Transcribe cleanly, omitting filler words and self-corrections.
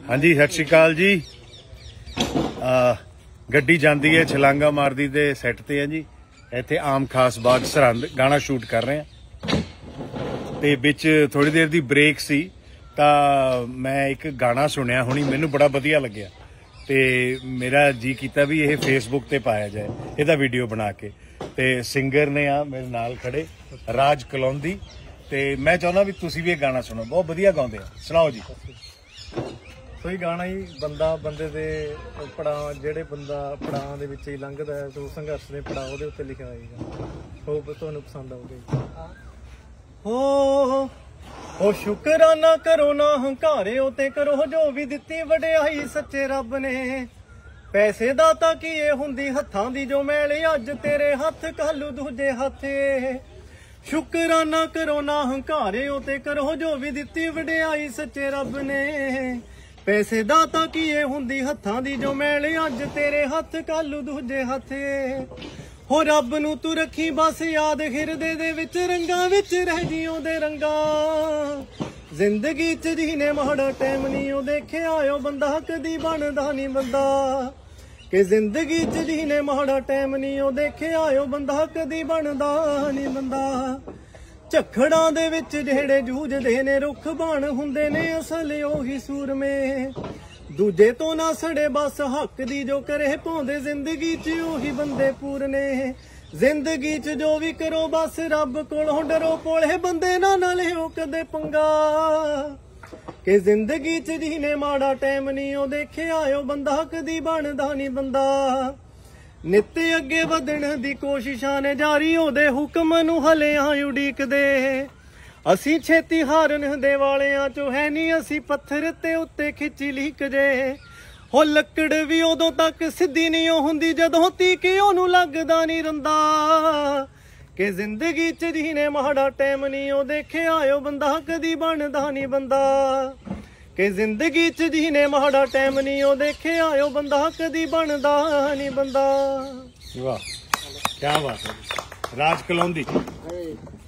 हाँ जी, सत श्री अकाल जी। गड्डी जाती है छलांगा मारदी ते सैट ते है जी। इत्थे आम खास बाग सरहंद गाना शूट कर रहे हैं ते बिच थोड़ी देर दी ब्रेक सी तां मैं एक गाना सुनिया हुणी, मैनू बड़ा वधिया लग्या ते मेरा जी कीता भी यह फेसबुक ते पाया जाए, इहदा वीडियो बना के। ते सिंगर ने आ मेरे नाल खड़े राज कलौंदी ते मैं चाहुंदा भी तुसीं भी ये गाना सुनो, बहुत वधिया गाउंदे आ। सुणाओ जी। कोई गाना ही बंदा बंदे दे पड़ाव जेड़े बंदा पड़ाव दे विच ही लंघदा है तो संघर्ष दे पड़ाव दे उत्ते लिखिया होएगा, होप तुहानूं पसंद आऊगा। हो शुकराना करो ना हंकारिओ ते करो जो भी दित्ती वडियाई सच्चे रब ने। पैसे दाता की ये हुंदी हत्थां दी जो मैल अज तेरे हत्थ कल दूजे हथे। शुकराना करो ना हंकारिओ ते करो जो भी दित्ती वडियाई सच्चे रब ने। पैसे दाता की ये हुंदी हत्थां दी जो मैल अज तेरे हत्थ कल दूजे हथे। हो रब नू तू रखी बस याद हिरदे दे विच रंगां विच रह जियों दे रंगा। जिंदगी च जीने माड़ा टैम नी ओ देखे आयो बंदा कदी बनदा नी बंदा। कि जिंदगी च जीने माड़ा टैम नी ओ देखे आयो बंदा कदी बनदा नी बंदा। झखड़ां दे विच जेड़े जूझदे ने रुख बण हुंदे ने असल ओही सूरमे। दूजे तो ना सड़े बस हक दी जो करे पाउंदे जिंदगी च ओही बंदे पूरने। जिंदगी च जो भी करो बस रब कोलों डरो भोले बंदे ना लियो कदे पंगा। कि जिंदगी च जीने माड़ा टैम नी ओ देखे आयो बंदा कदी बनदा नी बंदा। नित अगे वधण दी कोशिशां ने जारी ओदे हुक्म नू हलियां उड़ीकदे। असी छेती हारन दे वालियां चो है नी असी पत्थर ते उत्ते खिची लीक जे। हो लकड़ भी उदों तक सिद्धी नहीं हुंदी जदों तीके ओनू लगदा नी रंदा। कि जिंदगी च जीने माड़ा टैम नी ओ देखे आयो बंदा कदी बनदा नी बंदा। कि जिंदगी च जीने माड़ा टैम नी ओ देखे आयो बंदा कदी बनदा नी बंदा। वाह क्या बात है। राज कलौंदी।